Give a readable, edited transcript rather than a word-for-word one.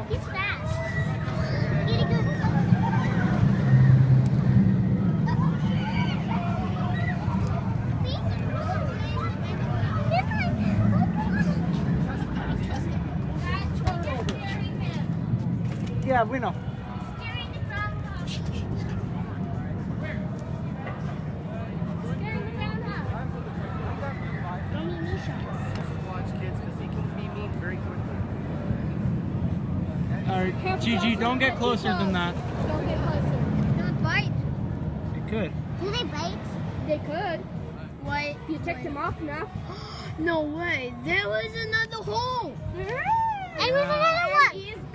He's fast. Get it good. Yeah, we know. Alright, Gigi, don't get closer than that. Don't get closer. Don't bite. It could. Do they bite? They could. What? If you take them off enough. No way. There was another hole. And there's another one.